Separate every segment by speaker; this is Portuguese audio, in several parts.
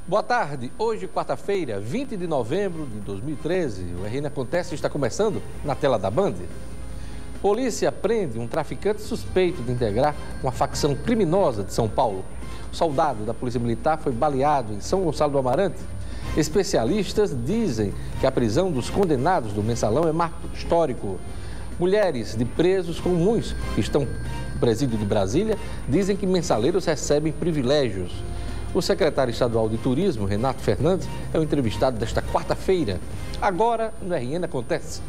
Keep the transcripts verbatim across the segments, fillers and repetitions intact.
Speaker 1: Boa tarde. Hoje, quarta-feira, vinte de novembro de dois mil e treze, o R N Acontece está começando na tela da Band. Polícia prende um traficante suspeito de integrar uma facção criminosa de São Paulo. O soldado da Polícia Militar foi baleado em São Gonçalo do Amarante. Especialistas dizem que a prisão dos condenados do Mensalão é marco histórico. Mulheres de presos comuns que estão no presídio de Brasília dizem que mensaleiros recebem privilégios. O secretário estadual de Turismo, Renato Fernandes, é o entrevistado desta quarta-feira. Agora, no R N Acontece.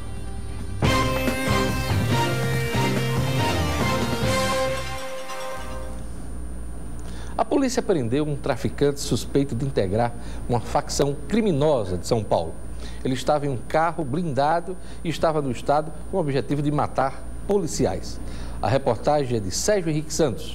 Speaker 1: A polícia prendeu um traficante suspeito de integrar uma facção criminosa de São Paulo. Ele estava em um carro blindado e estava no estado com o objetivo de matar policiais. A reportagem é de Sérgio Henrique Santos.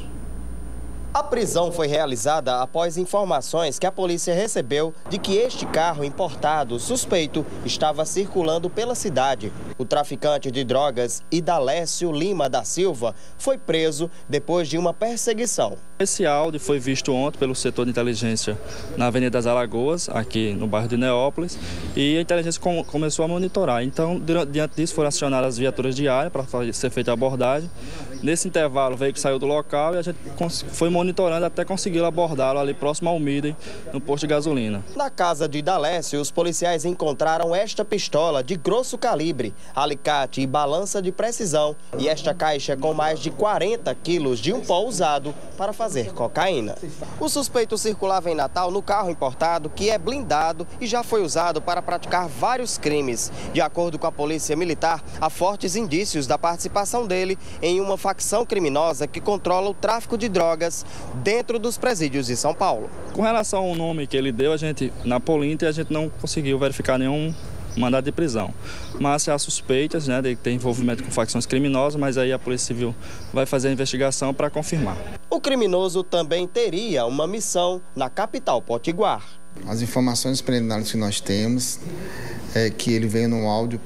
Speaker 2: A prisão foi realizada após informações que a polícia recebeu de que este carro importado suspeito estava circulando pela cidade. O traficante de drogas Idalécio Lima da Silva foi preso depois de uma perseguição.
Speaker 3: Esse áudio foi visto ontem pelo setor de inteligência na Avenida das Alagoas, aqui no bairro de Neópolis, e a inteligência com, começou a monitorar. Então, diante disso, foram acionadas as viaturas de área para ser feita a abordagem. Nesse intervalo, o veículo saiu do local e a gente foi monitorando até conseguir abordá-lo ali próximo ao Midem, no posto de gasolina. Na casa de Idalécio, os policiais encontraram esta pistola de grosso calibre, alicate e balança de precisão e esta caixa com mais de quarenta quilos de um pó usado para fazer cocaína. O suspeito circulava em Natal no carro importado, que é blindado e já foi usado para praticar vários crimes. De acordo com a Polícia Militar, há fortes indícios da participação dele em uma facção criminosa que controla o tráfico de drogas dentro dos presídios de São Paulo. Com relação ao nome que ele deu, a gente, na Polinter, a gente não conseguiu verificar nenhum mandado de prisão. Mas há suspeitas, né, de ter envolvimento com facções criminosas, mas aí a Polícia Civil vai fazer a investigação para confirmar.
Speaker 2: O criminoso também teria uma missão na capital potiguar.
Speaker 4: As informações preliminares que nós temos é que ele veio num áudio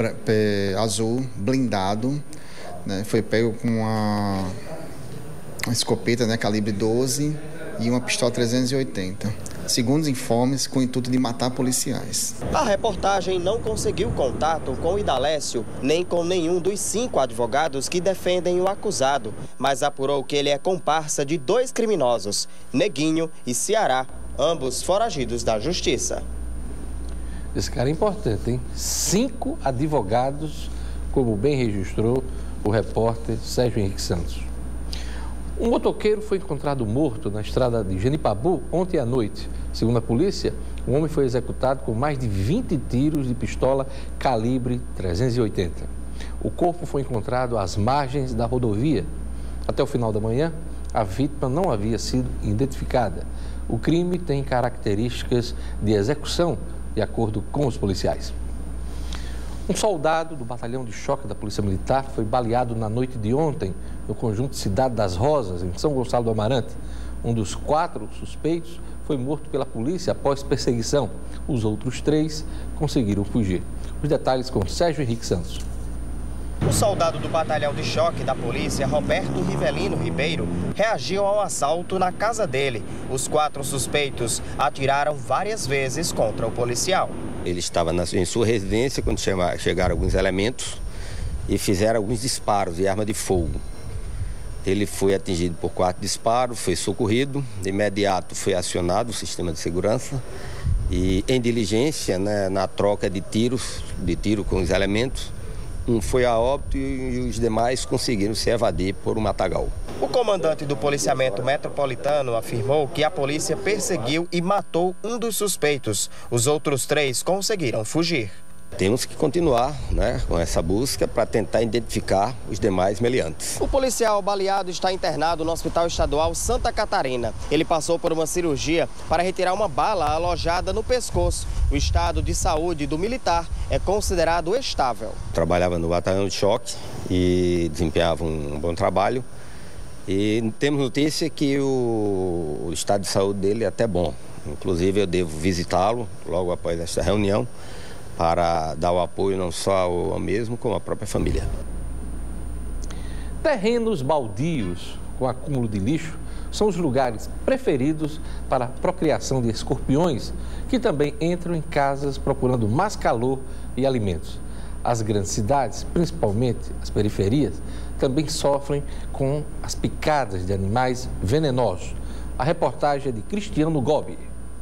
Speaker 4: azul, blindado, né, foi pego com uma, uma escopeta, né, calibre doze e uma pistola trezentos e oitenta. Segundo os informes, com o intuito de matar policiais.
Speaker 2: A reportagem não conseguiu contato com o Idalécio, nem com nenhum dos cinco advogados que defendem o acusado, mas apurou que ele é comparsa de dois criminosos, Neguinho e Ceará, ambos foragidos da justiça.
Speaker 1: Esse cara é importante, hein? Cinco advogados, como bem registrou o repórter Sérgio Henrique Santos. Um motoqueiro foi encontrado morto na estrada de Genipabu ontem à noite. Segundo a polícia, o homem foi executado com mais de vinte tiros de pistola calibre trezentos e oitenta. O corpo foi encontrado às margens da rodovia. Até o final da manhã, a vítima não havia sido identificada. O crime tem características de execução, de acordo com os policiais. Um soldado do batalhão de choque da Polícia Militar foi baleado na noite de ontem no conjunto Cidade das Rosas, em São Gonçalo do Amarante. Um dos quatro suspeitos foi morto pela polícia após perseguição. Os outros três conseguiram fugir. Os detalhes com Sérgio Henrique Santos.
Speaker 2: O soldado do batalhão de choque da polícia, Roberto Rivelino Ribeiro, reagiu ao assalto na casa dele. Os quatro suspeitos atiraram várias vezes contra o policial.
Speaker 5: Ele estava na, em sua residência quando chegaram alguns elementos e fizeram alguns disparos de arma de fogo. Ele foi atingido por quatro disparos, foi socorrido, de imediato foi acionado o sistema de segurança e em diligência, né, na troca de tiros, de tiro com os elementos, um foi a óbito e os demais conseguiram se evadir por um matagal.
Speaker 2: O comandante do policiamento metropolitano afirmou que a polícia perseguiu e matou um dos suspeitos. Os outros três conseguiram fugir.
Speaker 5: Temos que continuar, né, com essa busca para tentar identificar os demais meliantes.
Speaker 2: O policial baleado está internado no Hospital Estadual Santa Catarina. Ele passou por uma cirurgia para retirar uma bala alojada no pescoço. O estado de saúde do militar é considerado estável.
Speaker 5: Trabalhava no batalhão de choque e desempenhava um bom trabalho. E temos notícia que o, o estado de saúde dele é até bom. Inclusive eu devo visitá-lo logo após esta reunião para dar o apoio não só ao, ao mesmo, como à própria família.
Speaker 1: Terrenos baldios com acúmulo de lixo são os lugares preferidos para a procriação de escorpiões, que também entram em casas procurando mais calor e alimentos. As grandes cidades, principalmente as periferias, também sofrem com as picadas de animais venenosos. A reportagem é de Cristiano Gobi.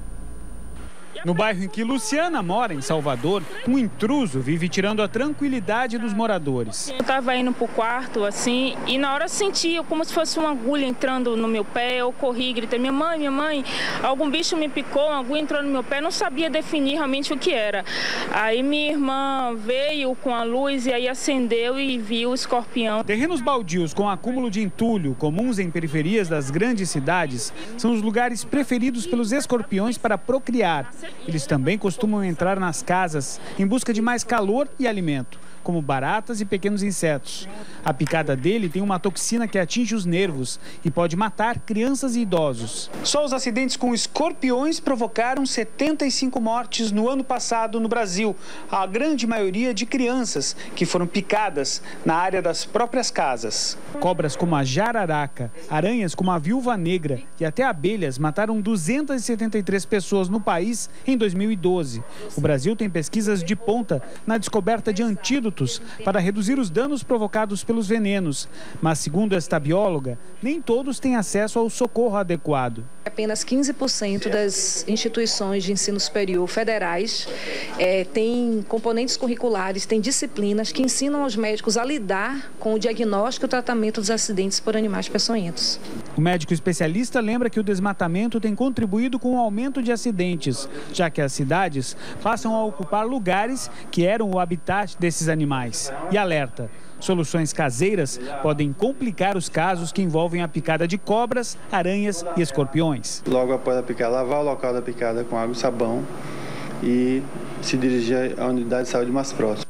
Speaker 6: No bairro em que Luciana mora, em Salvador, um intruso vive tirando a tranquilidade dos moradores.
Speaker 7: Eu estava indo para o quarto, assim, e na hora eu sentia como se fosse uma agulha entrando no meu pé. Eu corri e gritei, minha mãe, minha mãe, algum bicho me picou, uma agulha entrou no meu pé, não sabia definir realmente o que era. Aí minha irmã veio com a luz e aí acendeu e viu o escorpião.
Speaker 6: Terrenos baldios com acúmulo de entulho, comuns em periferias das grandes cidades, são os lugares preferidos pelos escorpiões para procriar. Eles também costumam entrar nas casas em busca de mais calor e alimento, como baratas e pequenos insetos. A picada dele tem uma toxina que atinge os nervos e pode matar crianças e idosos. Só os acidentes com escorpiões provocaram setenta e cinco mortes no ano passado no Brasil, a grande maioria de crianças que foram picadas na área das próprias casas. Cobras como a jararaca, aranhas como a viúva negra e até abelhas mataram duzentas e setenta e três pessoas no país em dois mil e doze. O Brasil tem pesquisas de ponta na descoberta de antídotos para reduzir os danos provocados pelos venenos. Mas, segundo esta bióloga, nem todos têm acesso ao socorro adequado.
Speaker 8: Apenas quinze por cento das instituições de ensino superior federais é, têm componentes curriculares, têm disciplinas que ensinam aos médicos a lidar com o diagnóstico e o tratamento dos acidentes por animais peçonhentos.
Speaker 6: O médico especialista lembra que o desmatamento tem contribuído com o aumento de acidentes, já que as cidades passam a ocupar lugares que eram o habitat desses animais. E alerta: soluções caseiras podem complicar os casos que envolvem a picada de cobras, aranhas e escorpiões.
Speaker 9: Logo após a picada, lavar o local da picada com água e sabão e se dirigir à unidade de saúde mais próxima.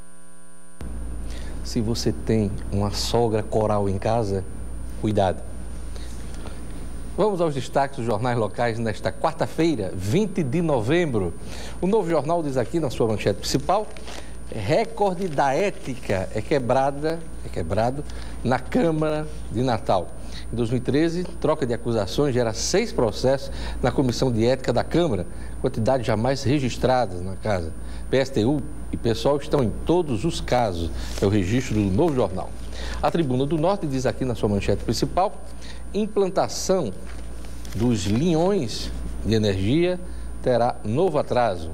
Speaker 1: Se você tem uma sogra coral em casa, cuidado. Vamos aos destaques dos jornais locais nesta quarta-feira, vinte de novembro. O Novo Jornal diz aqui na sua manchete principal: recorde da ética é quebrada, é quebrado na Câmara de Natal. Em dois mil e treze, troca de acusações gera seis processos na Comissão de Ética da Câmara, quantidade jamais registrada na casa. P S T U e PSOL estão em todos os casos, é o registro do Novo Jornal. A Tribuna do Norte diz aqui na sua manchete principal: implantação dos linhões de energia terá novo atraso.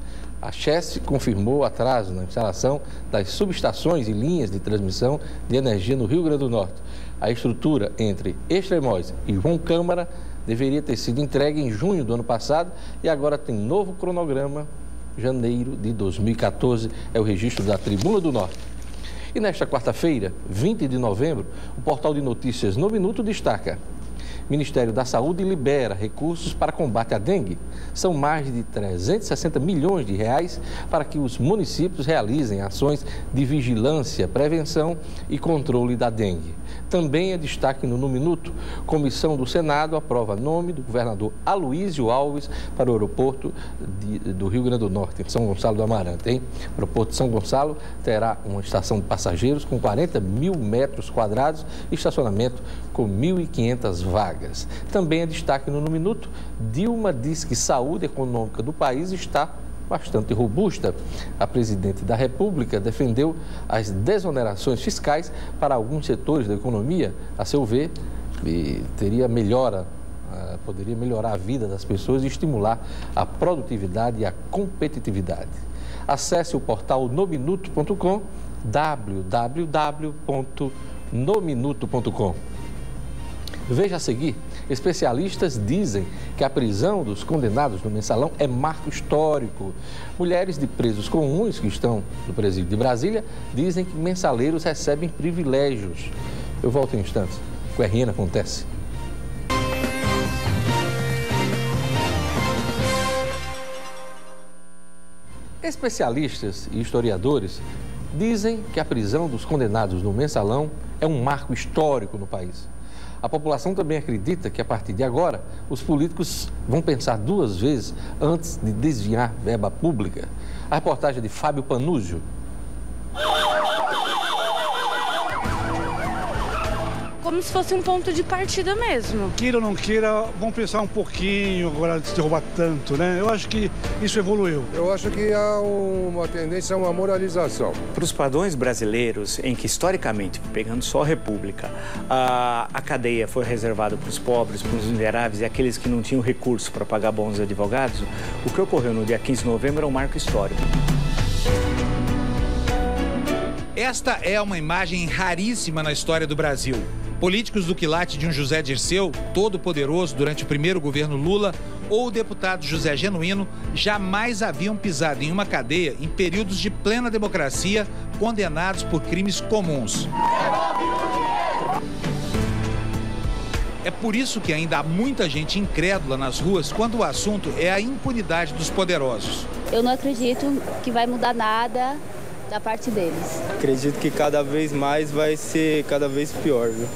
Speaker 1: A Chesf confirmou atraso na instalação das subestações e linhas de transmissão de energia no Rio Grande do Norte. A estrutura entre Extremóis e João Câmara deveria ter sido entregue em junho do ano passado e agora tem novo cronograma, janeiro de dois mil e quatorze, é o registro da Tribuna do Norte. E nesta quarta-feira, vinte de novembro, o portal de notícias No Minuto destaca: Ministério da Saúde libera recursos para combate à dengue. São mais de trezentos e sessenta milhões de reais para que os municípios realizem ações de vigilância, prevenção e controle da dengue. Também é destaque no No Minuto: Comissão do Senado aprova nome do governador Aloísio Alves para o aeroporto de, do Rio Grande do Norte, em São Gonçalo do Amarante. Hein? O aeroporto de São Gonçalo terá uma estação de passageiros com quarenta mil metros quadrados e estacionamento com mil e quinhentas vagas. Também é destaque no No Minuto: Dilma diz que saúde econômica do país está bastante robusta. A presidente da República defendeu as desonerações fiscais para alguns setores da economia. A seu ver, e teria melhora, poderia melhorar a vida das pessoas e estimular a produtividade e a competitividade. Acesse o portal nominuto ponto com, w w w ponto nominuto ponto com. Veja a seguir: especialistas dizem que a prisão dos condenados no Mensalão é marco histórico. Mulheres de presos comuns que estão no presídio de Brasília dizem que mensaleiros recebem privilégios. Eu volto em instantes. O R N acontece. Especialistas e historiadores dizem que a prisão dos condenados no Mensalão é um marco histórico no país. A população também acredita que, a partir de agora, os políticos vão pensar duas vezes antes de desviar verba pública. A reportagem é de Fábio Panúzio.
Speaker 10: como se fosse um ponto de partida mesmo.
Speaker 11: Queira ou não queira, vão pensar um pouquinho agora antes de roubar tanto, né? Eu acho que isso evoluiu.
Speaker 12: Eu acho que há uma tendência a uma moralização.
Speaker 13: Para os padrões brasileiros, em que historicamente, pegando só a República, a, a cadeia foi reservada para os pobres, para os miseráveis e aqueles que não tinham recurso para pagar bons advogados, o que ocorreu no dia quinze de novembro é um marco histórico.
Speaker 14: Esta é uma imagem raríssima na história do Brasil. Políticos do quilate de um José Dirceu, todo poderoso durante o primeiro governo Lula, ou o deputado José Genuíno, jamais haviam pisado em uma cadeia em períodos de plena democracia, condenados por crimes comuns. É por isso que ainda há muita gente incrédula nas ruas quando o assunto é a impunidade dos poderosos.
Speaker 15: Eu não acredito que vai mudar nada da parte deles.
Speaker 16: Acredito que cada vez mais vai ser cada vez pior, viu?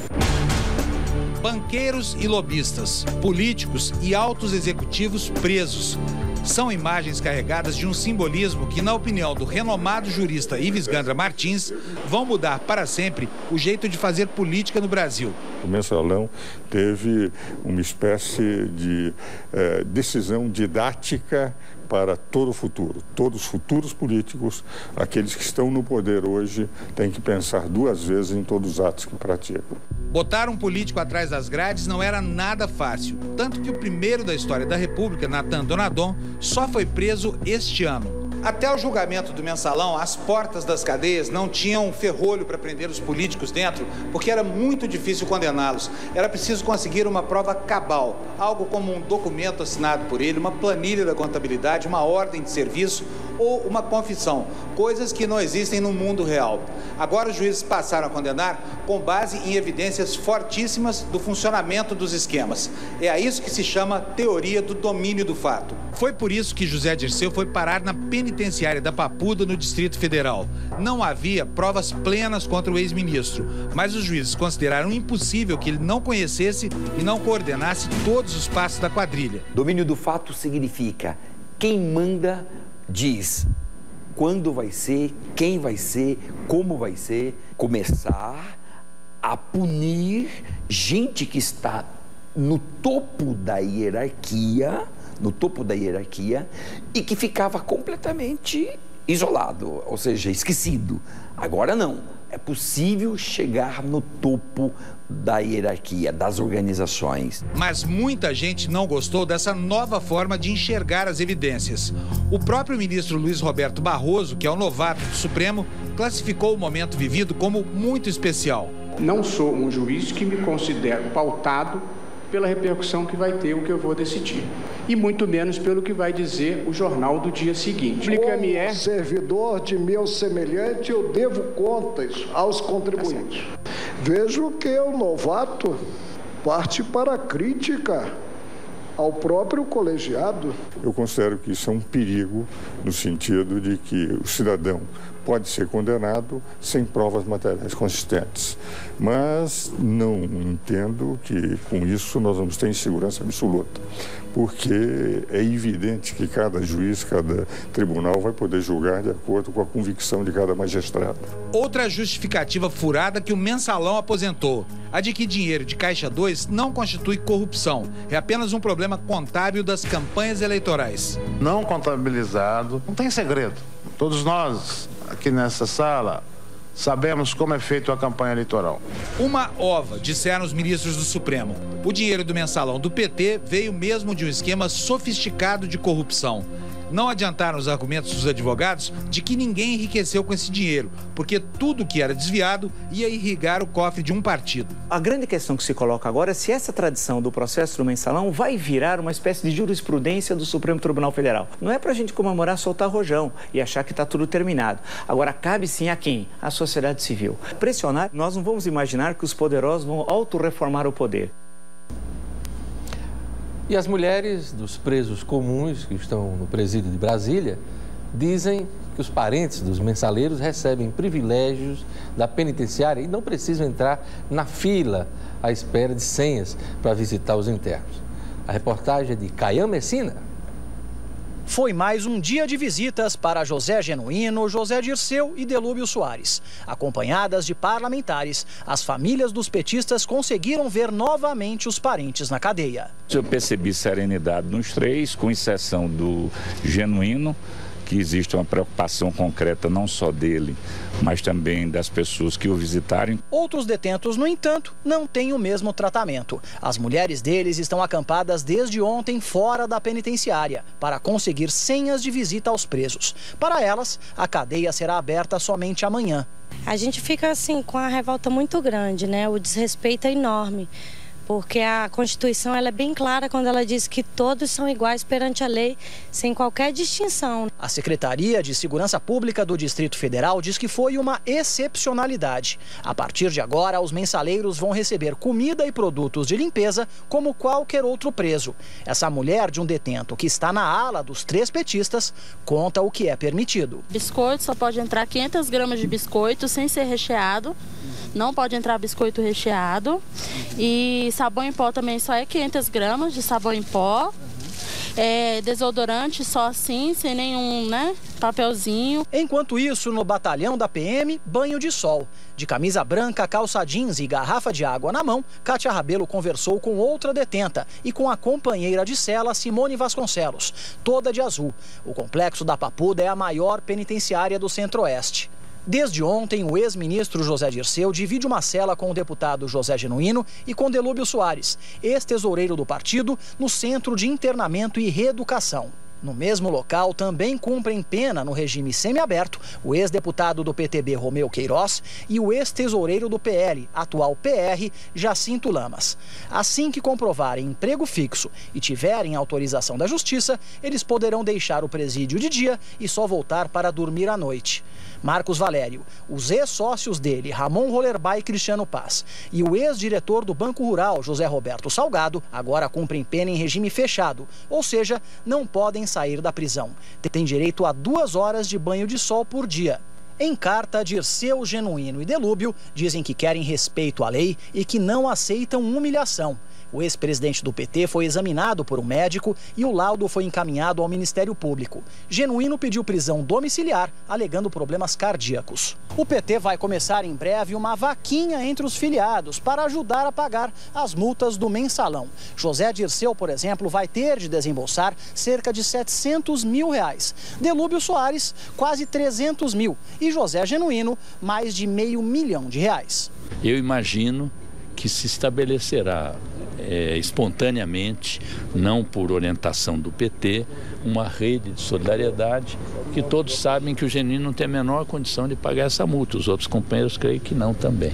Speaker 14: Banqueiros e lobistas, políticos e altos executivos presos. São imagens carregadas de um simbolismo que, na opinião do renomado jurista Ives Gandra Martins, vão mudar para sempre o jeito de fazer política no Brasil.
Speaker 17: O Mensalão teve uma espécie de eh, decisão didática para todo o futuro. Todos os futuros políticos, aqueles que estão no poder hoje, têm que pensar duas vezes em todos os atos que praticam.
Speaker 14: Botar um político atrás das grades não era nada fácil. Tanto que o primeiro da história da República, Natan Donadon, só foi preso este ano. Até o julgamento do Mensalão, as portas das cadeias não tinham ferrolho para prender os políticos dentro, porque era muito difícil condená-los. Era preciso conseguir uma prova cabal, algo como um documento assinado por ele, uma planilha da contabilidade, uma ordem de serviço ou uma confissão, coisas que não existem no mundo real. Agora os juízes passaram a condenar com base em evidências fortíssimas do funcionamento dos esquemas. É a isso que se chama teoria do domínio do fato. Foi por isso que José Dirceu foi parar na penitenciária da Papuda, no Distrito Federal. Não havia provas plenas contra o ex-ministro, mas os juízes consideraram impossível que ele não conhecesse e não coordenasse todos os passos da quadrilha.
Speaker 18: Domínio do fato significa quem manda diz quando vai ser, quem vai ser, como vai ser, começar a punir gente que está no topo da hierarquia, no topo da hierarquia e que ficava completamente isolado, ou seja, esquecido. Agora não, é possível chegar no topo da hierarquia, das organizações.
Speaker 14: Mas muita gente não gostou dessa nova forma de enxergar as evidências. O próprio ministro Luiz Roberto Barroso, que é o novato do Supremo, classificou o momento vivido como muito especial.
Speaker 19: Não sou um juiz que me considero pautado pela repercussão que vai ter o que eu vou decidir. E muito menos pelo que vai dizer o jornal do dia seguinte.
Speaker 20: Como é... servidor de meu semelhante, eu devo contas aos contribuintes. Vejo que o novato parte para a crítica ao próprio colegiado.
Speaker 17: Eu considero que isso é um perigo no sentido de que o cidadão pode ser condenado sem provas materiais consistentes. Mas não entendo que com isso nós vamos ter insegurança absoluta, porque é evidente que cada juiz, cada tribunal vai poder julgar de acordo com a convicção de cada magistrado.
Speaker 14: Outra justificativa furada que o Mensalão aposentou, a de que dinheiro de Caixa dois não constitui corrupção, é apenas um problema contábil das campanhas eleitorais.
Speaker 21: Não contabilizado, não tem segredo. Todos nós aqui nessa sala sabemos como é feita a campanha eleitoral.
Speaker 14: Uma ova, disseram os ministros do Supremo. O dinheiro do Mensalão do P T veio mesmo de um esquema sofisticado de corrupção. Não adiantaram os argumentos dos advogados de que ninguém enriqueceu com esse dinheiro, porque tudo que era desviado ia irrigar o cofre de um partido.
Speaker 13: A grande questão que se coloca agora é se essa tradição do processo do Mensalão vai virar uma espécie de jurisprudência do Supremo Tribunal Federal. Não é pra gente comemorar, soltar rojão e achar que está tudo terminado. Agora, cabe sim a quem? A sociedade civil. Pressionar, nós não vamos imaginar que os poderosos vão autorreformar o poder.
Speaker 1: E as mulheres dos presos comuns que estão no presídio de Brasília dizem que os parentes dos mensaleiros recebem privilégios da penitenciária e não precisam entrar na fila à espera de senhas para visitar os internos. A reportagem é de Caian Messina.
Speaker 3: Foi mais um dia de visitas para José Genuíno, José Dirceu e Delúbio Soares. Acompanhadas de parlamentares, as famílias dos petistas conseguiram ver novamente os parentes na cadeia.
Speaker 22: Eu percebi serenidade nos três, com exceção do Genuíno, que existe uma preocupação concreta não só dele, mas também das pessoas que o visitarem.
Speaker 3: Outros detentos, no entanto, não têm o mesmo tratamento. As mulheres deles estão acampadas desde ontem fora da penitenciária para conseguir senhas de visita aos presos. Para elas, a cadeia será aberta somente amanhã.
Speaker 10: A gente fica assim com a revolta muito grande, né? O desrespeito é enorme. Porque a Constituição ela é bem clara quando ela diz que todos são iguais perante a lei, sem qualquer distinção.
Speaker 3: A Secretaria de Segurança Pública do Distrito Federal diz que foi uma excepcionalidade. A partir de agora, os mensaleiros vão receber comida e produtos de limpeza como qualquer outro preso. Essa mulher de um detento que está na ala dos três petistas conta o que é permitido.
Speaker 23: Biscoito, só pode entrar quinhentas gramas de biscoito sem ser recheado. Não pode entrar biscoito recheado. E sabão em pó também só é quinhentas gramas de sabão em pó. É, desodorante só assim, sem nenhum, né, papelzinho.
Speaker 3: Enquanto isso, no batalhão da P M, banho de sol. De camisa branca, calça jeans e garrafa de água na mão, Kátia Rabelo conversou com outra detenta e com a companheira de cela, Simone Vasconcelos, toda de azul. O complexo da Papuda é a maior penitenciária do Centro-Oeste. Desde ontem, o ex-ministro José Dirceu divide uma cela com o deputado José Genuíno e com Delúbio Soares, ex-tesoureiro do partido, no Centro de Internamento e Reeducação. No mesmo local, também cumprem pena no regime semiaberto o ex-deputado do P T B, Romeu Queiroz, e o ex-tesoureiro do P L, atual P R, Jacinto Lamas. Assim que comprovarem emprego fixo e tiverem autorização da Justiça, eles poderão deixar o presídio de dia e só voltar para dormir à noite. Marcos Valério, os ex-sócios dele, Ramon Rollerbay e Cristiano Paz, e o ex-diretor do Banco Rural, José Roberto Salgado, agora cumprem pena em regime fechado, ou seja, não podem sair da prisão. Tem direito a duas horas de banho de sol por dia. Em carta, Dirceu, Genuíno e Delúbio dizem que querem respeito à lei e que não aceitam humilhação. O ex-presidente do P T foi examinado por um médico e o laudo foi encaminhado ao Ministério Público. Genuíno pediu prisão domiciliar, alegando problemas cardíacos. O P T vai começar em breve uma vaquinha entre os filiados para ajudar a pagar as multas do mensalão. José Dirceu, por exemplo, vai ter de desembolsar cerca de setecentos mil reais. Delúbio Soares, quase trezentos mil. E José Genuíno, mais de meio milhão de reais.
Speaker 24: Eu imagino que se estabelecerá é, espontaneamente, não por orientação do P T, uma rede de solidariedade, que todos sabem que o Genuíno não tem a menor condição de pagar essa multa. Os outros companheiros creio que não também.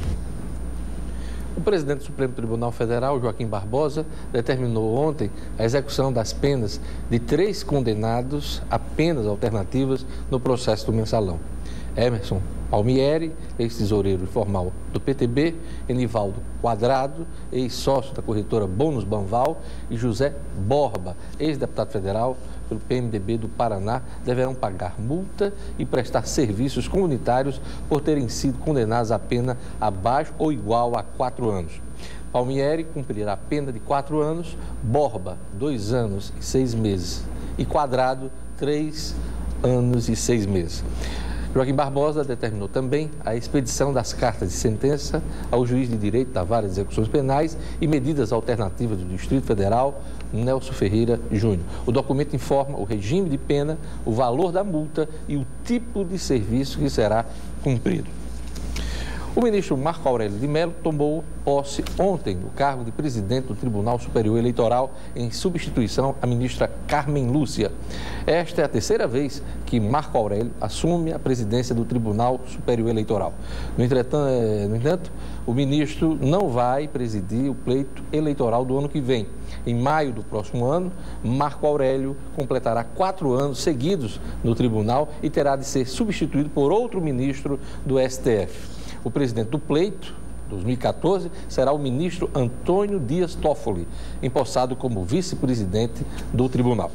Speaker 1: O presidente do Supremo Tribunal Federal, Joaquim Barbosa, determinou ontem a execução das penas de três condenados a penas alternativas no processo do mensalão. Emerson Palmieri, ex-tesoureiro informal do P T B, Enivaldo Quadrado, ex-sócio da corretora Bônus Banval, e José Borba, ex-deputado federal pelo P M D B do Paraná, deverão pagar multa e prestar serviços comunitários por terem sido condenados a pena abaixo ou igual a quatro anos. Palmieri cumprirá a pena de quatro anos, Borba, dois anos e seis meses, e Quadrado, três anos e seis meses. Joaquim Barbosa determinou também a expedição das cartas de sentença ao juiz de direito da Vara de Execuções Penais e medidas alternativas do Distrito Federal, Nelson Ferreira Júnior. O documento informa o regime de pena, o valor da multa e o tipo de serviço que será cumprido. O ministro Marco Aurélio de Mello tomou posse ontem no cargo de presidente do Tribunal Superior Eleitoral em substituição à ministra Carmen Lúcia. Esta é a terceira vez que Marco Aurélio assume a presidência do Tribunal Superior Eleitoral. No entanto, no entanto, o ministro não vai presidir o pleito eleitoral do ano que vem. Em maio do próximo ano, Marco Aurélio completará quatro anos seguidos no tribunal e terá de ser substituído por outro ministro do S T F. O presidente do pleito, dois mil e quatorze, será o ministro Antônio Dias Toffoli, empossado como vice-presidente do tribunal.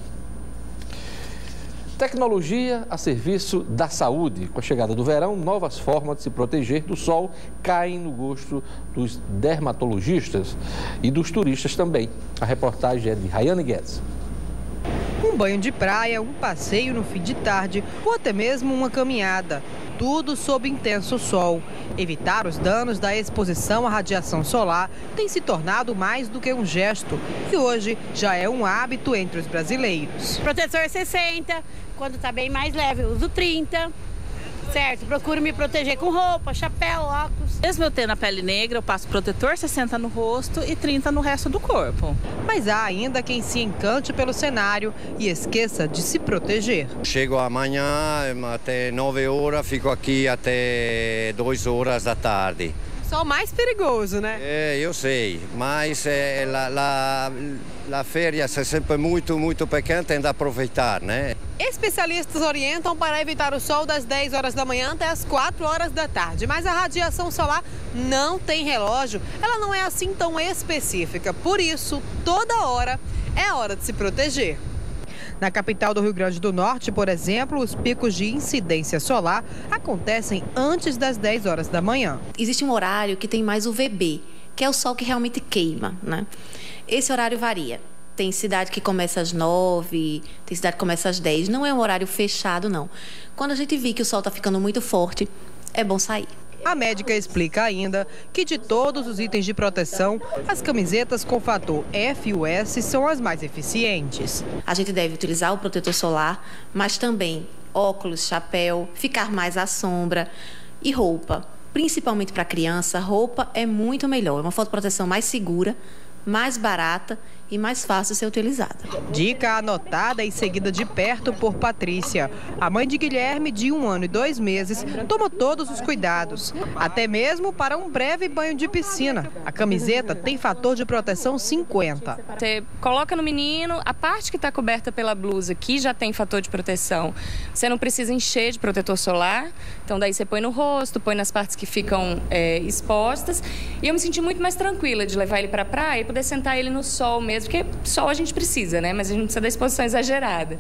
Speaker 1: Tecnologia a serviço da saúde. Com a chegada do verão, novas formas de se proteger do sol caem no gosto dos dermatologistas e dos turistas também. A reportagem é de Rayane Guedes.
Speaker 2: Um banho de praia, um passeio no fim de tarde ou até mesmo uma caminhada. Tudo sob intenso sol. Evitar os danos da exposição à radiação solar tem se tornado mais do que um gesto e hoje já é um hábito entre os brasileiros.
Speaker 4: Protetor sessenta, quando está bem mais leve, eu uso trinta. Certo, procuro me proteger com roupa, chapéu, óculos.
Speaker 5: Mesmo eu tendo a pele negra, eu passo protetor sessenta no rosto e trinta no resto do corpo.
Speaker 2: Mas há ainda quem se encante pelo cenário e esqueça de se proteger.
Speaker 7: Chego amanhã até nove horas, fico aqui até duas horas da tarde.
Speaker 2: Só mais perigoso, né?
Speaker 7: É, eu sei, mas é, la, la, la férias é sempre muito, muito pequena, tem de aproveitar, né?
Speaker 2: Especialistas orientam para evitar o sol das dez horas da manhã até as quatro horas da tarde. Mas a radiação solar não tem relógio, ela não é assim tão específica. Por isso, toda hora é hora de se proteger. Na capital do Rio Grande do Norte, por exemplo, os picos de incidência solar acontecem antes das dez horas da manhã.
Speaker 25: Existe um horário que tem mais U V B, que é o sol que realmente queima, né? Esse horário varia. Tem cidade que começa às nove, tem cidade que começa às dez. Não é um horário fechado, não. Quando a gente vê que o sol está ficando muito forte, é bom sair.
Speaker 2: A médica explica ainda que de todos os itens de proteção, as camisetas com fator F e U S são as mais eficientes.
Speaker 25: A gente deve utilizar o protetor solar, mas também óculos, chapéu, ficar mais à sombra e roupa. Principalmente para criança, roupa é muito melhor. É uma fotoproteção mais segura, mais barata e mais fácil de ser utilizada.
Speaker 2: Dica anotada e seguida de perto por Patrícia. A mãe de Guilherme, de um ano e dois meses, toma todos os cuidados, até mesmo para um breve banho de piscina. A camiseta tem fator de proteção cinquenta.
Speaker 26: Você coloca no menino, a parte que está coberta pela blusa, que já tem fator de proteção, você não precisa encher de protetor solar, então daí você põe no rosto, põe nas partes que ficam é, expostas. E eu me senti muito mais tranquila de levar ele para a praia e poder sentar ele no sol mesmo, porque sol a gente precisa, né? Mas a gente não precisa da exposição exagerada.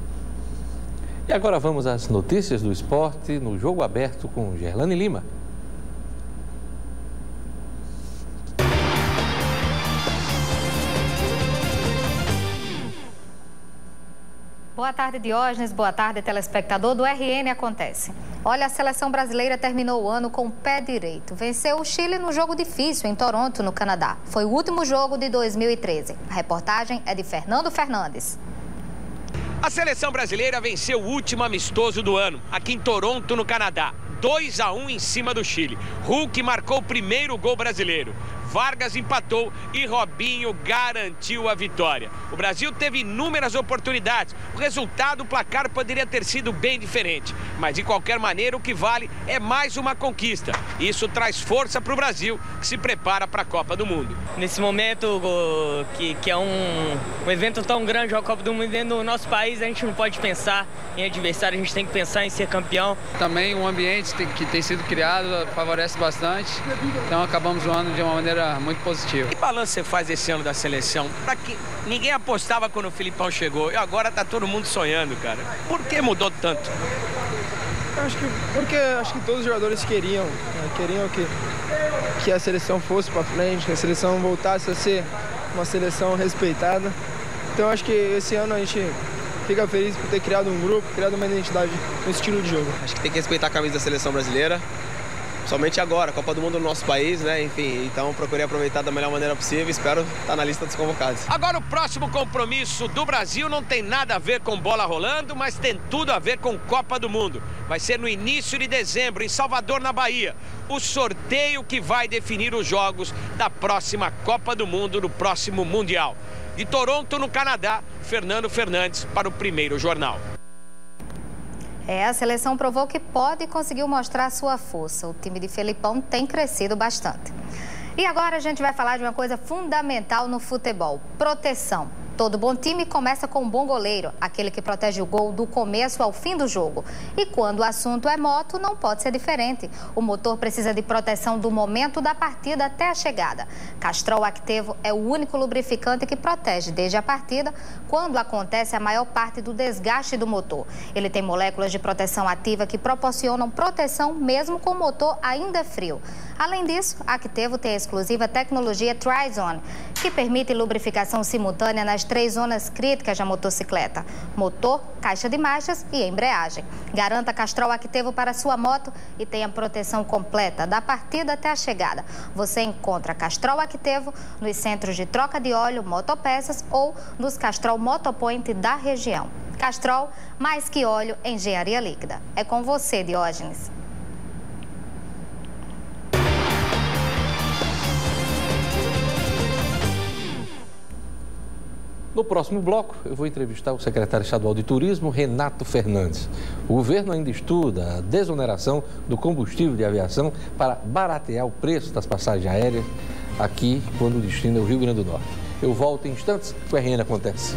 Speaker 1: E agora vamos às notícias do esporte no Jogo Aberto com Gerlane Lima.
Speaker 27: Boa tarde, Diógenes. Boa tarde, telespectador do R N Acontece. Olha, a seleção brasileira terminou o ano com o pé direito. Venceu o Chile no jogo difícil em Toronto, no Canadá. Foi o último jogo de dois mil e treze. A reportagem é de Fernando Fernandes.
Speaker 28: A seleção brasileira venceu o último amistoso do ano, aqui em Toronto, no Canadá. dois a um em cima do Chile. Hulk marcou o primeiro gol brasileiro. Vargas empatou e Robinho garantiu a vitória. O Brasil teve inúmeras oportunidades. O resultado, o placar poderia ter sido bem diferente. Mas, de qualquer maneira, o que vale é mais uma conquista. Isso traz força para o Brasil, que se prepara para a Copa do Mundo.
Speaker 29: Nesse momento, que, que é um, um evento tão grande, a Copa do Mundo dentro do nosso país, a gente não pode pensar em adversário, a gente tem que pensar em ser campeão.
Speaker 30: Também o ambiente que tem sido criado favorece bastante. Então, acabamos o ano de uma maneira muito positivo.
Speaker 28: Que balanço você faz esse ano da seleção? Pra que ninguém apostava quando o Filipão chegou e agora tá todo mundo sonhando, cara. Por que mudou tanto?
Speaker 31: Eu acho que porque acho que todos os jogadores queriam, né? queriam que que a seleção fosse para frente, que a seleção voltasse a ser uma seleção respeitada. Então acho que esse ano a gente fica feliz por ter criado um grupo, criado uma identidade no estilo de jogo.
Speaker 32: Acho que tem que respeitar a camisa da seleção brasileira. Somente agora, Copa do Mundo no nosso país, né? Enfim, então procurei aproveitar da melhor maneira possível e espero estar na lista dos convocados.
Speaker 28: Agora o próximo compromisso do Brasil não tem nada a ver com bola rolando, mas tem tudo a ver com Copa do Mundo. Vai ser no início de dezembro, em Salvador, na Bahia. O sorteio que vai definir os jogos da próxima Copa do Mundo, no próximo Mundial. De Toronto, no Canadá, Fernando Fernandes para o Primeiro Jornal.
Speaker 27: É, a seleção provou que pode e conseguiu mostrar sua força. O time de Felipão tem crescido bastante. E agora a gente vai falar de uma coisa fundamental no futebol: proteção. Todo bom time começa com um bom goleiro, aquele que protege o gol do começo ao fim do jogo. E quando o assunto é moto, não pode ser diferente. O motor precisa de proteção do momento da partida até a chegada. Castrol Actevo é o único lubrificante que protege desde a partida, quando acontece a maior parte do desgaste do motor. Ele tem moléculas de proteção ativa que proporcionam proteção mesmo com o motor ainda frio. Além disso, a Actevo tem a exclusiva tecnologia Tri-Zone, que permite lubrificação simultânea nas três zonas críticas da motocicleta: motor, caixa de marchas e embreagem. Garanta Castrol Activo para sua moto e tenha proteção completa da partida até a chegada. Você encontra Castrol Activo nos centros de troca de óleo, motopeças ou nos Castrol Motopoint da região. Castrol, mais que óleo, engenharia líquida. É com você, Diógenes.
Speaker 1: No próximo bloco, eu vou entrevistar o secretário estadual de Turismo, Renato Fernandes. O governo ainda estuda a desoneração do combustível de aviação para baratear o preço das passagens aéreas aqui, quando o destino é o Rio Grande do Norte. Eu volto em instantes, o R N acontece.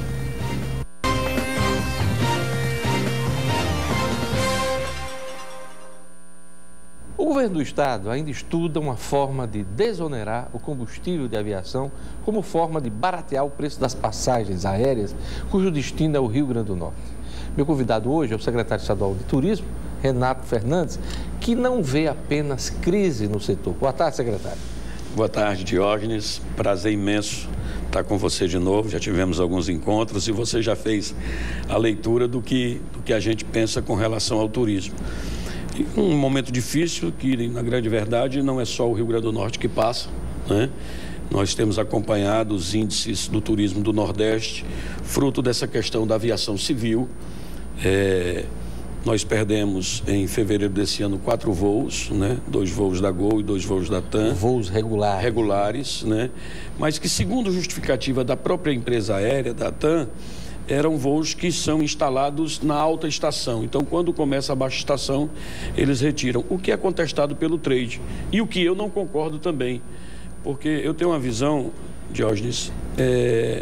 Speaker 1: O governo do estado ainda estuda uma forma de desonerar o combustível de aviação como forma de baratear o preço das passagens aéreas, cujo destino é o Rio Grande do Norte. Meu convidado hoje é o secretário estadual de Turismo, Renato Fernandes, que não vê apenas crise no setor. Boa tarde, secretário.
Speaker 6: Boa tarde, Diógenes. Prazer imenso estar com você de novo. Já tivemos alguns encontros e você já fez a leitura do que, do que a gente pensa com relação ao turismo. Um momento difícil que, na grande verdade, não é só o Rio Grande do Norte que passa, né? Nós temos acompanhado os índices do turismo do Nordeste, fruto dessa questão da aviação civil. É, nós perdemos, em fevereiro desse ano, quatro voos, né? Dois voos da Gol e dois voos da TAM.
Speaker 1: Voos regulares.
Speaker 6: Regulares, né? Mas que, segundo justificativa da própria empresa aérea, da TAM, eram voos que são instalados na alta estação. Então, quando começa a baixa estação, eles retiram. O que é contestado pelo trade. E o que eu não concordo também. Porque eu tenho uma visão, Diógenes, é...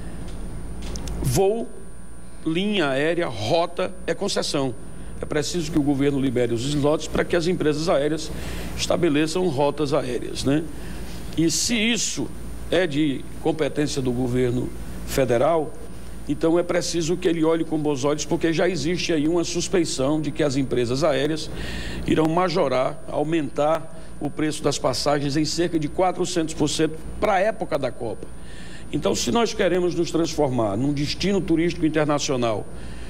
Speaker 6: voo, linha aérea, rota é concessão. É preciso que o governo libere os slots para que as empresas aéreas estabeleçam rotas aéreas, né? E se isso é de competência do governo federal, então é preciso que ele olhe com bons olhos, porque já existe aí uma suspeição de que as empresas aéreas irão majorar, aumentar o preço das passagens em cerca de quatrocentos por cento para a época da Copa. Então, se nós queremos nos transformar num destino turístico internacional,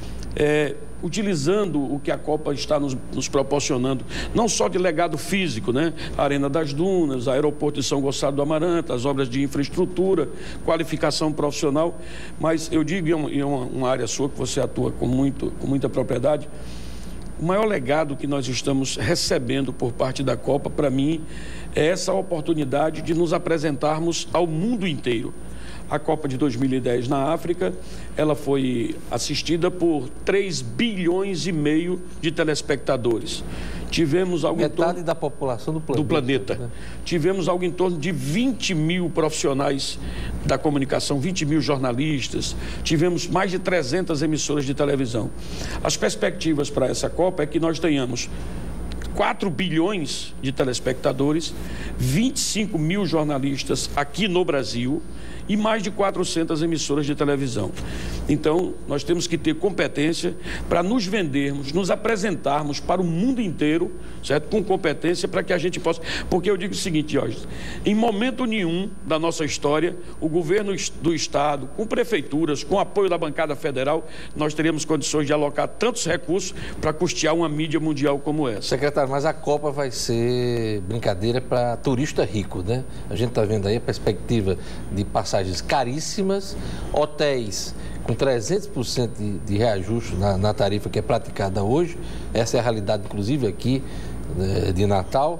Speaker 6: é, utilizando o que a Copa está nos, nos proporcionando, não só de legado físico, né? A Arena das Dunas, aeroporto de São Gonçalo do Amarante, as obras de infraestrutura, qualificação profissional, mas eu digo em uma, em uma área sua que você atua com, muito, com muita propriedade, o maior legado que nós estamos recebendo por parte da Copa, para mim, é essa oportunidade de nos apresentarmos ao mundo inteiro. A Copa de dois mil e dez na África, ela foi assistida por três bilhões e meio de telespectadores. Tivemos algo
Speaker 1: Metade
Speaker 6: em torno
Speaker 1: da população do planeta.
Speaker 6: Do planeta. Né? Tivemos algo em torno de vinte mil profissionais da comunicação, vinte mil jornalistas. Tivemos mais de trezentas emissoras de televisão. As perspectivas para essa Copa é que nós tenhamos quatro bilhões de telespectadores, vinte e cinco mil jornalistas aqui no Brasil e mais de quatrocentas emissoras de televisão. Então, nós temos que ter competência para nos vendermos, nos apresentarmos para o mundo inteiro, certo? Com competência para que a gente possa... Porque eu digo o seguinte, Jorge, em momento nenhum da nossa história, o governo do Estado, com prefeituras, com apoio da bancada federal, nós teríamos condições de alocar tantos recursos para custear uma mídia mundial como essa.
Speaker 1: Secretário, mas a Copa vai ser brincadeira para turista rico, né? A gente está vendo aí a perspectiva de passagens caríssimas, hotéis com trezentos por cento de, de reajuste na, na tarifa que é praticada hoje. Essa é a realidade, inclusive, aqui de, de Natal.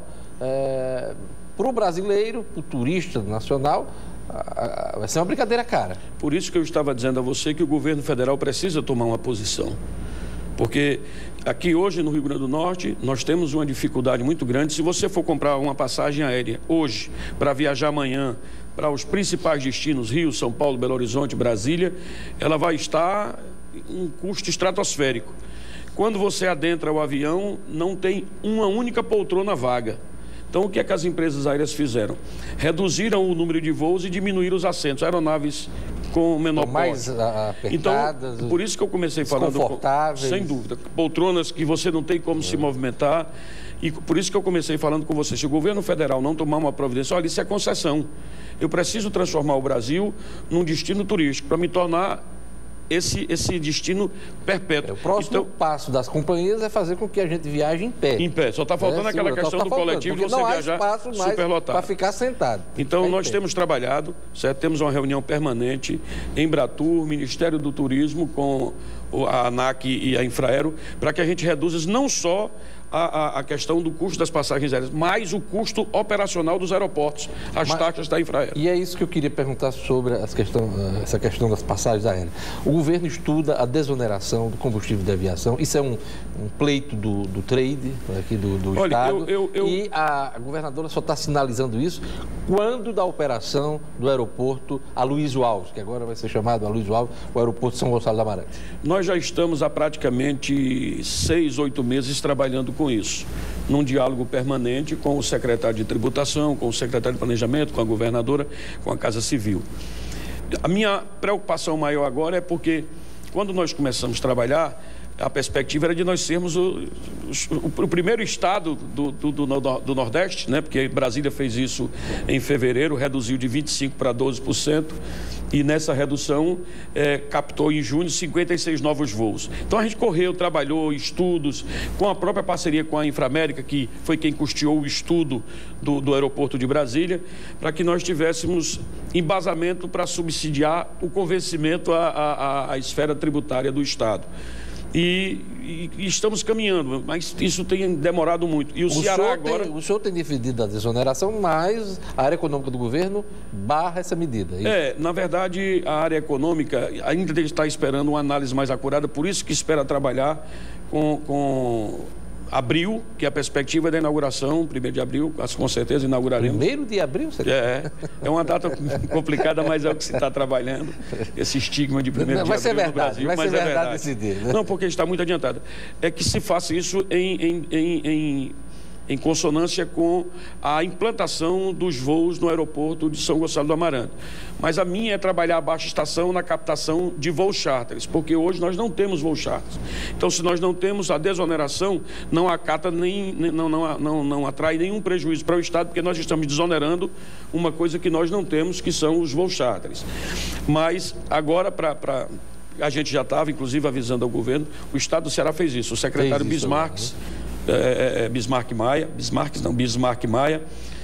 Speaker 1: É, para o brasileiro, para o turista nacional, a, a, vai ser uma brincadeira cara.
Speaker 6: Por isso que eu estava dizendo a você que o governo federal precisa tomar uma posição. Porque aqui hoje no Rio Grande do Norte nós temos uma dificuldade muito grande. Se você for comprar uma passagem aérea hoje para viajar amanhã para os principais destinos, Rio, São Paulo, Belo Horizonte, Brasília, ela vai estar em um custo estratosférico. Quando você adentra o avião, não tem uma única poltrona vaga. Então, o que é que as empresas aéreas fizeram? Reduziram o número de voos e diminuíram os assentos, aeronaves com menor
Speaker 1: mais apertadas,
Speaker 6: então, por isso que eu comecei falando...
Speaker 1: Confortáveis.
Speaker 6: Sem dúvida. Poltronas que você não tem como é. se movimentar. E por isso que eu comecei falando com você, se o governo federal não tomar uma providência, olha, isso é concessão. Eu preciso transformar o Brasil num destino turístico para me tornar esse, esse destino perpétuo.
Speaker 1: O próximo
Speaker 6: então,
Speaker 1: passo das companhias é fazer com que a gente viaje em pé.
Speaker 6: Em pé. Só está faltando é, aquela sim, questão tá do faltando, coletivo de você
Speaker 1: não
Speaker 6: viajar
Speaker 1: há espaço mais
Speaker 6: superlotado.
Speaker 1: Para ficar sentado.
Speaker 6: Então, nós temos trabalhado, certo? Temos uma reunião permanente em Embratur, Ministério do Turismo, com a ANAC e a Infraero, para que a gente reduza não só A, a questão do custo das passagens aéreas, mas o custo operacional dos aeroportos, as mas, taxas da Infraero.
Speaker 1: E é isso que eu queria perguntar sobre as questão, essa questão das passagens aéreas. O governo estuda a desoneração do combustível de aviação, isso é um, um pleito do, do trade, aqui do, do
Speaker 6: Olha,
Speaker 1: Estado,
Speaker 6: eu, eu, eu...
Speaker 1: e a governadora só está sinalizando isso quando da operação do aeroporto Aloysio Alves, que agora vai ser chamado Aloysio Alves, o aeroporto de São Gonçalo do Amarante.
Speaker 6: Nós já estamos há praticamente seis, oito meses trabalhando com isso, num diálogo permanente com o secretário de Tributação, com o secretário de Planejamento, com a governadora, com a Casa Civil. A minha preocupação maior agora é porque, quando nós começamos a trabalhar, a perspectiva era de nós sermos o, o, o primeiro estado do, do, do, do Nordeste, né? Porque Brasília fez isso em fevereiro, reduziu de vinte e cinco por cento para doze por cento. E nessa redução é, captou em junho cinquenta e seis novos voos. Então a gente correu, trabalhou, estudos, com a própria parceria com a Inframérica, que foi quem custeou o estudo do, do aeroporto de Brasília, para que nós tivéssemos embasamento para subsidiar o convencimento à, à, à esfera tributária do Estado. E, e, e estamos caminhando, mas isso tem demorado muito. E o, o Ceará agora...
Speaker 1: Tem, o senhor tem defendido a desoneração, mas a área econômica do governo barra essa medida.
Speaker 6: É, é na verdade, a área econômica ainda está esperando uma análise mais acurada, por isso que espera trabalhar com... com abril, que é a perspectiva da inauguração, primeiro de abril, com certeza inauguraremos.
Speaker 1: Primeiro de abril? Você
Speaker 6: é, é uma data complicada, mas é o que se está trabalhando, esse estigma de primeiro
Speaker 1: não,
Speaker 6: de abril
Speaker 1: verdade,
Speaker 6: no Brasil.
Speaker 1: Vai
Speaker 6: mas
Speaker 1: ser
Speaker 6: é
Speaker 1: verdade,
Speaker 6: verdade
Speaker 1: esse dia, né?
Speaker 6: Não, porque está muito adiantado. É que se faça isso em, em, em, em, em consonância com a implantação dos voos no aeroporto de São Gonçalo do Amarante. Mas a minha é trabalhar a baixa estação na captação de voos charters, porque hoje nós não temos voos charters. Então, se nós não temos a desoneração, não acata nem, nem não, não, não, não atrai nenhum prejuízo para o Estado, porque nós estamos desonerando uma coisa que nós não temos, que são os voos charters. Mas agora, para... Pra... a gente já estava, inclusive, avisando ao governo, o Estado do Ceará fez isso, o secretário Bismarck, né? é, é, Bismarck Maia, Bismarck não, Bismarck Maia,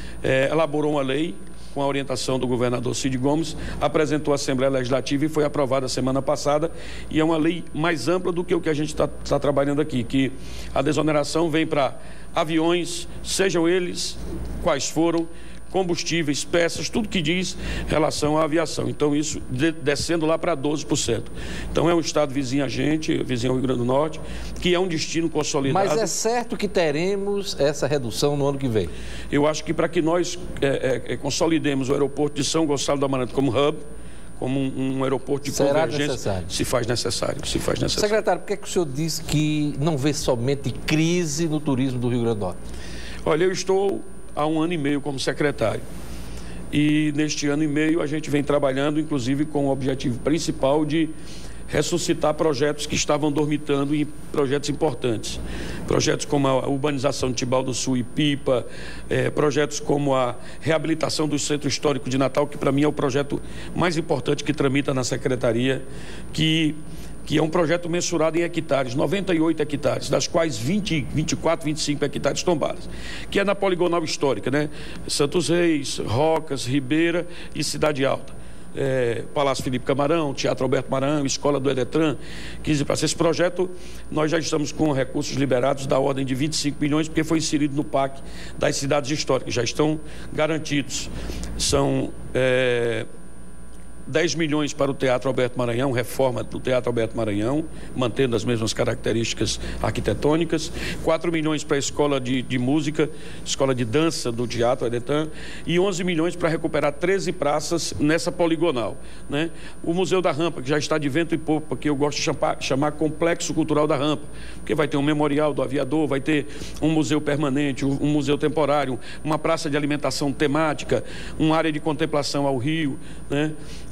Speaker 6: é, elaborou uma lei com a orientação do governador Cid Gomes, apresentou à Assembleia Legislativa e foi aprovada semana passada, e é uma lei mais ampla do que o que a gente está tá trabalhando aqui, que a desoneração vem para aviões, sejam eles quais foram, combustíveis, peças, tudo que diz relação à aviação. Então, isso de, descendo lá para doze por cento. Então, é um estado vizinho a gente, vizinho ao Rio Grande do Norte, que é um destino consolidado.
Speaker 1: Mas é certo que teremos essa redução no ano que vem?
Speaker 6: Eu acho que para que nós é, é, consolidemos o aeroporto de São Gonçalo do Amarante como hub, como um, um aeroporto de
Speaker 1: Será
Speaker 6: convergência,
Speaker 1: necessário?
Speaker 6: se faz necessário, se faz necessário.
Speaker 1: Secretário, por que, é que o senhor diz que não vê somente crise no turismo do Rio Grande do Norte?
Speaker 6: Olha, eu estou há um ano e meio como secretário. E neste ano e meio a gente vem trabalhando, inclusive, com o objetivo principal de ressuscitar projetos que estavam dormitando em projetos importantes. Projetos como a urbanização de Tibau do Sul e Pipa, eh, projetos como a reabilitação do Centro Histórico de Natal, que para mim é o projeto mais importante que tramita na Secretaria, que... que é um projeto mensurado em hectares, noventa e oito hectares, das quais vinte, vinte e quatro, vinte e cinco hectares tombadas, que é na poligonal histórica, né? Santos Reis, Rocas, Ribeira e Cidade Alta. É, Palácio Felipe Camarão, Teatro Alberto Maranhão, Escola do Eletran, quinze praças. Esse projeto, nós já estamos com recursos liberados da ordem de vinte e cinco milhões, porque foi inserido no P A C das cidades históricas, já estão garantidos. São... É, dez milhões para o Teatro Alberto Maranhão, reforma do Teatro Alberto Maranhão, mantendo as mesmas características arquitetônicas, quatro milhões para a Escola de, de Música, Escola de Dança do Teatro Edetan, e onze milhões para recuperar treze praças nessa poligonal, né? O Museu da Rampa, que já está de vento e popa, que eu gosto de chamar, chamar Complexo Cultural da Rampa, porque vai ter um memorial do aviador, vai ter um museu permanente, um, um museu temporário, uma praça de alimentação temática, uma área de contemplação ao rio, né?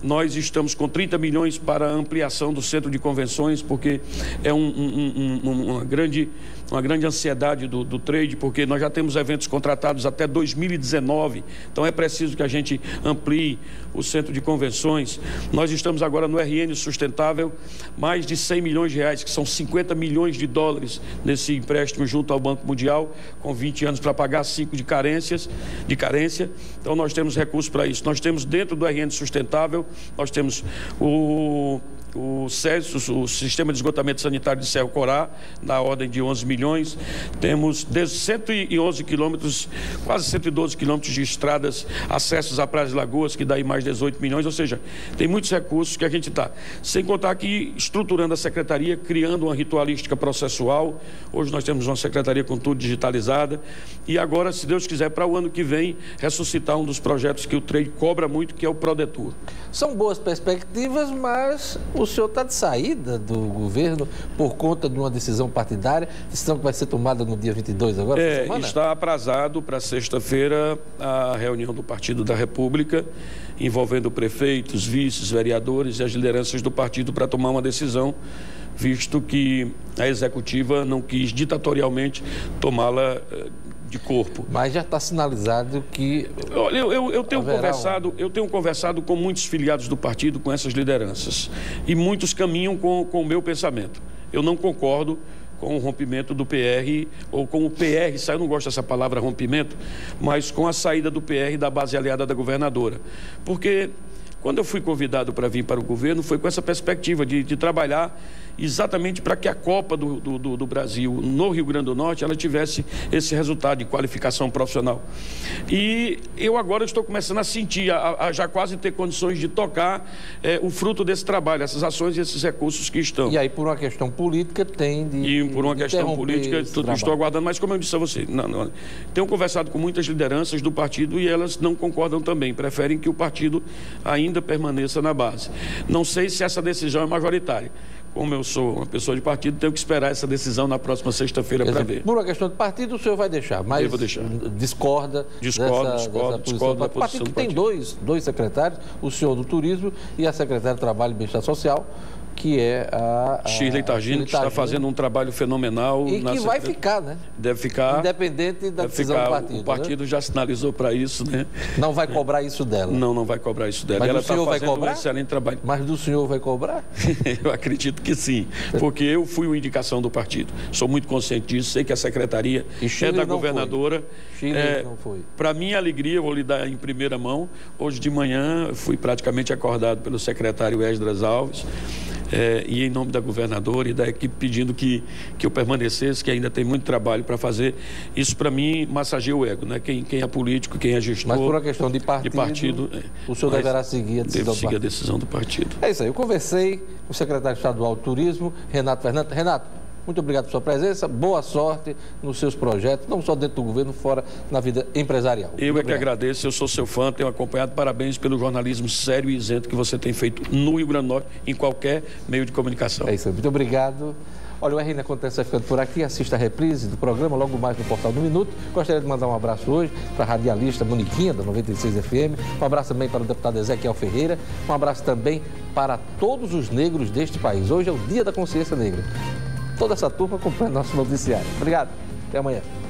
Speaker 6: Nós estamos com trinta milhões para a ampliação do centro de convenções, porque é um, um, um, uma, grande, uma grande ansiedade do, do trade, porque nós já temos eventos contratados até dois mil e dezenove, então é preciso que a gente amplie o centro de convenções. Nós estamos agora no R N Sustentável, mais de cem milhões de reais, que são cinquenta milhões de dólares nesse empréstimo junto ao Banco Mundial, com vinte anos para pagar cinco de carências, de carência. Então nós temos recursos para isso. Nós temos dentro do R N Sustentável, nós temos o... o SES, o Sistema de Esgotamento Sanitário de Cerro Corá, na ordem de onze milhões. Temos cento e onze quilômetros, quase cento e doze quilômetros de estradas, acessos a praias e lagoas, que dá aí mais dezoito milhões, ou seja, tem muitos recursos que a gente está. Sem contar que estruturando a secretaria, criando uma ritualística processual. Hoje nós temos uma secretaria com tudo digitalizada. E agora, se Deus quiser, para o ano que vem, ressuscitar um dos projetos que o trade cobra muito, que é o Prodetur.
Speaker 1: São boas perspectivas, mas o senhor está de saída do governo por conta de uma decisão partidária, decisão que vai ser tomada no dia vinte e dois agora?
Speaker 6: É, está aprazado para sexta-feira a reunião do Partido da República, envolvendo prefeitos, vices, vereadores e as lideranças do partido para tomar uma decisão, visto que a executiva não quis ditatorialmente tomá-la de corpo.
Speaker 1: Mas já está sinalizado que...
Speaker 6: Olha, eu, eu, eu, tenho conversado, eu tenho conversado com muitos filiados do partido, com essas lideranças, e muitos caminham com, com o meu pensamento. Eu não concordo com o rompimento do P R, ou com o P R, eu não gosto dessa palavra rompimento, mas com a saída do P R da base aliada da governadora. Porque quando eu fui convidado para vir para o governo, foi com essa perspectiva de, de trabalhar exatamente para que a Copa do, do, do Brasil no Rio Grande do Norte ela tivesse esse resultado de qualificação profissional. E eu agora estou começando a sentir, a, a já quase ter condições de tocar é, o fruto desse trabalho, essas ações e esses recursos que estão.
Speaker 1: E aí, por uma questão política, tem de
Speaker 6: E por uma questão política, tudo estou aguardando, mas como eu disse a você, não, não, tenho conversado com muitas lideranças do partido e elas não concordam também, preferem que o partido ainda permaneça na base. Não sei se essa decisão é majoritária. Como eu sou uma pessoa de partido, tenho que esperar essa decisão na próxima sexta-feira para ver.
Speaker 1: Por uma questão de partido, o senhor vai deixar, mas
Speaker 6: eu vou deixar.
Speaker 1: discorda,
Speaker 6: discordo,
Speaker 1: dessa,
Speaker 6: discordo,
Speaker 1: dessa
Speaker 6: discordo da
Speaker 1: posição. O partido do tem dois, dois secretários, o senhor do Turismo e a secretária do Trabalho e Bem-Estar Social, que é a... a
Speaker 6: Shirley Targino, que está fazendo um trabalho fenomenal.
Speaker 1: E que vai ficar, né?
Speaker 6: Deve ficar.
Speaker 1: Independente da decisão
Speaker 6: ficar.
Speaker 1: do partido.
Speaker 6: O partido, né, já sinalizou para isso, né?
Speaker 1: Não vai cobrar isso dela?
Speaker 6: Não, não vai cobrar isso dela.
Speaker 1: Mas
Speaker 6: ela
Speaker 1: o senhor
Speaker 6: tá
Speaker 1: vai cobrar?
Speaker 6: Um excelente trabalho.
Speaker 1: Mas do senhor vai cobrar?
Speaker 6: Eu acredito que sim, porque eu fui uma indicação do partido. Sou muito consciente disso, sei que a secretaria é da governadora.
Speaker 1: É, não foi.
Speaker 6: Para minha alegria, eu vou lhe dar em primeira mão. Hoje de manhã fui praticamente acordado pelo secretário Esdras Alves. É, e em nome da governadora e da equipe pedindo que, que eu permanecesse, que ainda tem muito trabalho para fazer. Isso para mim massageia o ego, né? Quem, quem é político, quem é gestor.
Speaker 1: Mas por uma questão de partido,
Speaker 6: de partido
Speaker 1: o senhor deverá seguir a decisão
Speaker 6: devo
Speaker 1: do
Speaker 6: seguir
Speaker 1: partido.
Speaker 6: a decisão do partido.
Speaker 1: É isso aí, eu conversei com o secretário estadual de Turismo, Renato Fernandes. Renato, muito obrigado pela sua presença, boa sorte nos seus projetos, não só dentro do governo, fora na vida empresarial.
Speaker 6: Eu muito é que obrigado. agradeço, eu sou seu fã, tenho acompanhado, parabéns pelo jornalismo sério e isento que você tem feito no Rio Grande do Norte, em qualquer meio de comunicação.
Speaker 1: É isso aí, muito obrigado. Olha, o R N Acontece vai ficando por aqui, assista a reprise do programa logo mais no Portal do Minuto. Gostaria de mandar um abraço hoje para a radialista Moniquinha, da noventa e seis F M, um abraço também para o deputado Ezequiel Ferreira, um abraço também para todos os negros deste país. Hoje é o Dia da Consciência Negra. Toda essa turma acompanha nosso noticiário. Obrigado. Até amanhã.